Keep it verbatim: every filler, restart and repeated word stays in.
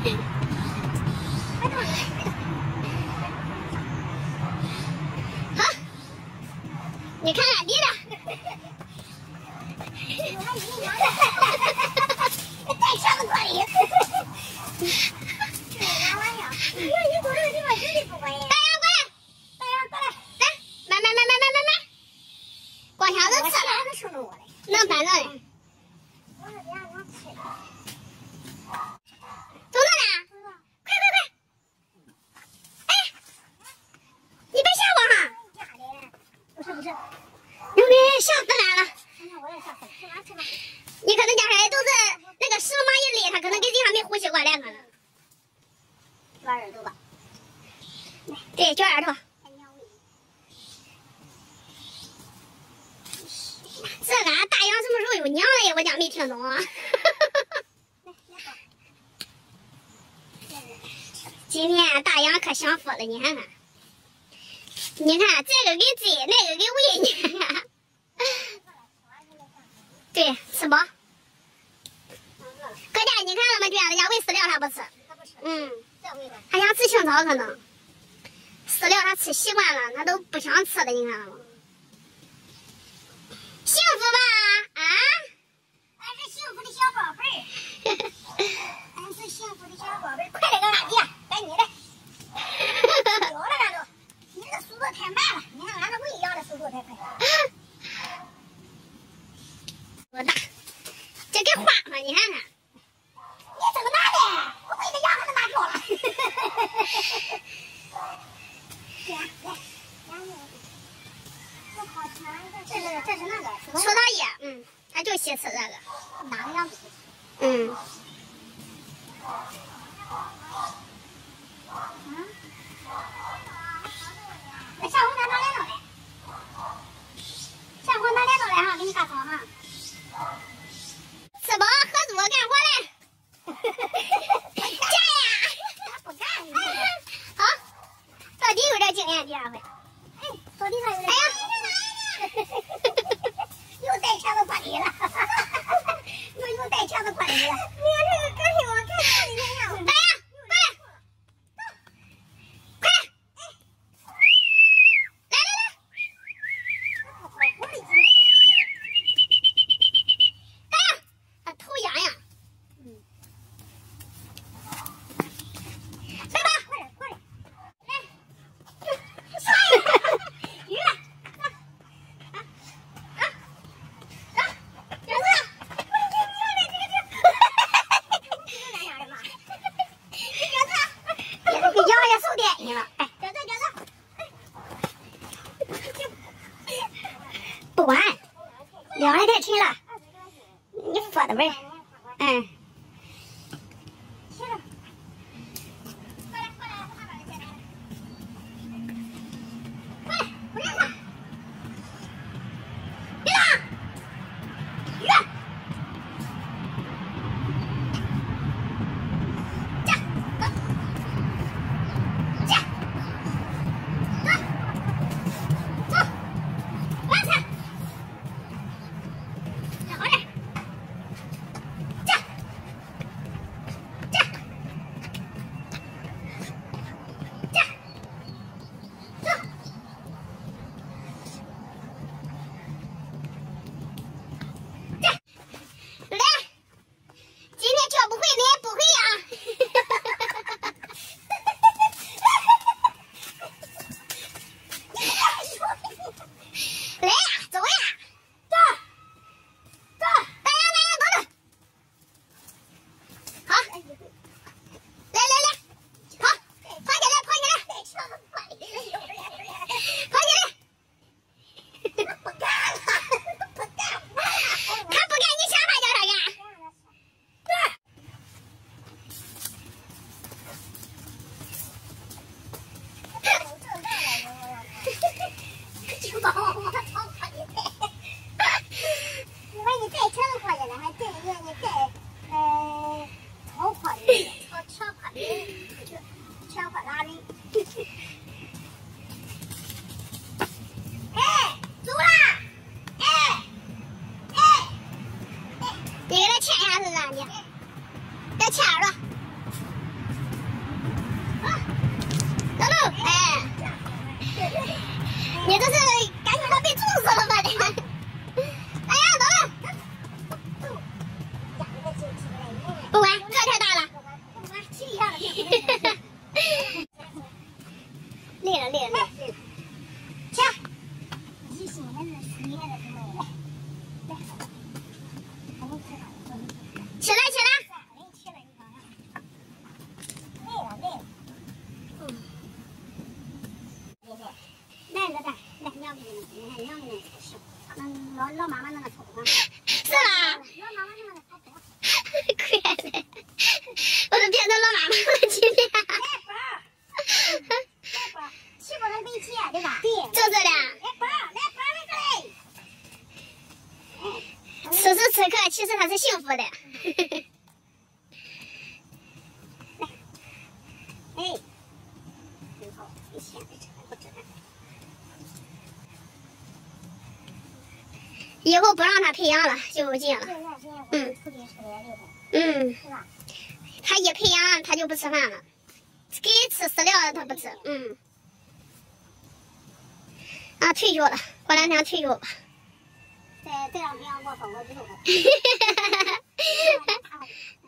好，你看看离着。带枪子过来。这啥玩意儿？你你过这个地方绝对不管人。大洋过来，大洋过来，来，慢慢慢慢慢慢慢，光箱子吃了，能反正的。走哪呢？快快快！哎，你别吓我哈！不是不是，有点吓死俺了。我也吓死了，吃吧吃吧。你可能家孩子都是那个石头蚂蚁类，他可能跟人还没呼吸过来，可能。抓耳朵吧。对，揪耳朵。这俺大洋什么时候有娘了呀？我家没听懂啊。今天大洋可享福了，你看看，你看这个给追，那个给喂，你看看。对，吃饱。搁家你看了吗？娟子家喂饲料他不吃。嗯，他想吃青草，可能饲料他吃习惯了，他都不想吃的，你看了吗？幸福吧？啊？俺是幸福的小宝贝儿。俺是幸福的小宝贝儿，快点给俺爹，该你的。咬了俺都，你这速度太慢了，你看俺这喂咬的速度太快。多大？这给画上，你看看。你怎么拿的？我喂的羊还能拿掉了。来来，羊肉。这是这是那个葡萄叶，嗯，他就喜吃这个。哪个样子？嗯。嗯。那下回拿拿来弄来。下回拿来弄来哈，给你干好哈。吃饱喝足干活来。干呀！不干。好，到底有点经验，第二回。哎，到底上有点。哎呀！又带枪子管理了，又又带枪子管理了。你看这个歌曲，我看这里面样。大洋，过来，快，来来来。大洋，他头痒痒。嗯。来吧，快点快点，来，上一个，鱼了。不管，两还太沉了，你说的呗，嗯。你给他牵一下是咋的？别牵着。 不管，这太大了。不管，骑一下子就累了，累了，累了，累了。起来。一心还是十年的时候。来。起来，起来。累了，累了。嗯。来，来，来，来，娘给你，你看娘给你吃。嗯，老老妈妈那个头啊。是吧？老妈妈那个头。快点。我都变成老妈妈了，今天。来宝，来宝，欺负人没钱，对吧？对，就是的。来宝，来宝，来这里。此时此刻，其实他是幸福的。来，哎，真好，你现在这不值。以后不让他培养了，就不进了。嗯。嗯。是吧？他一培养，他就不吃饭了。给吃饲料他不吃。嗯。啊，退休了，过两天退休吧。再再让培养给我放我之后。